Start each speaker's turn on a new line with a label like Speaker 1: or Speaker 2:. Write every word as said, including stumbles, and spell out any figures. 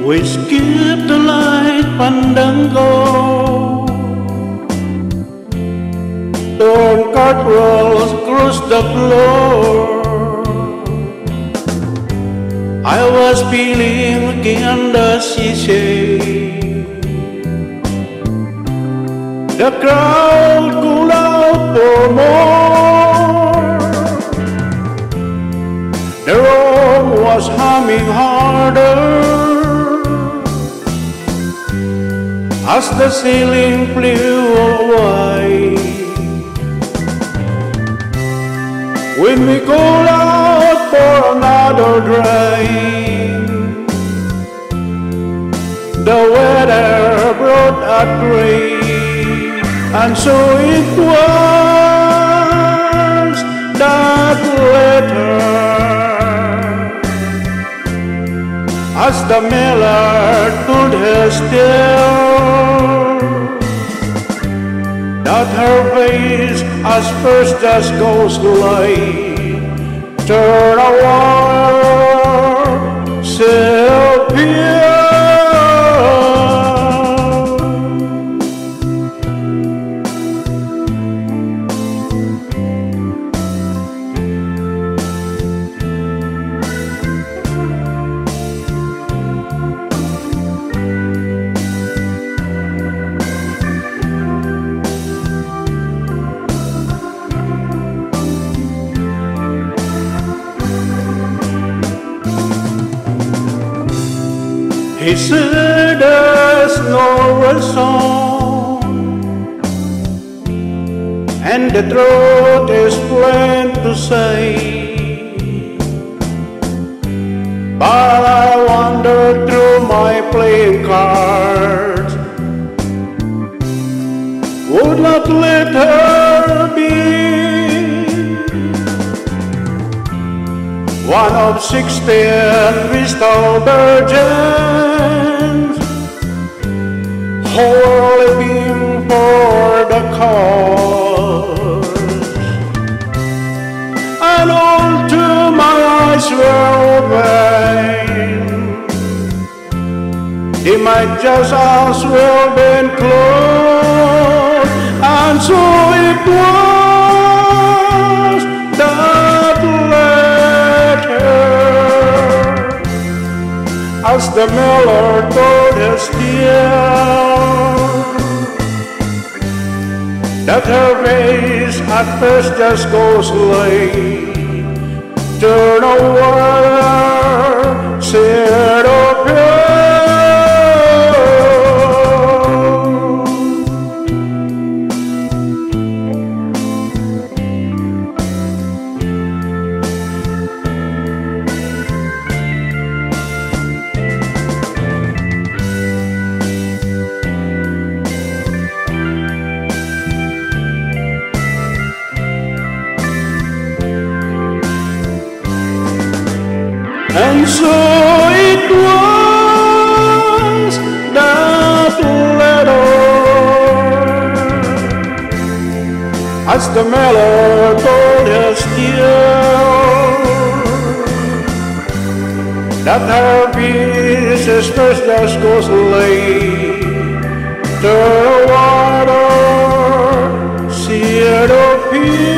Speaker 1: We skip the light Fandango, turn cartwheels across the floor. I was feeling again the seashade. The crowd called out for more. The room was humming harder as the ceiling flew away. When we called out for another drink, the weather brought a rain, and so it was that later, as the miller told her still, that her face as first as ghostly turn a war self-pure. He said there's no reason, and the truth is plain to say. But I wandered through my playing cards, would not let her be one of sixteen crystal virgins who were living for the cause. And all to my eyes were open, they might just as well been closed. And so it was that as the miller told her still, that her face at first just goes like turn over, said a prayer. And so it was that letter, as the miller told her still, that her pieces first just goes late, the water, see it appear.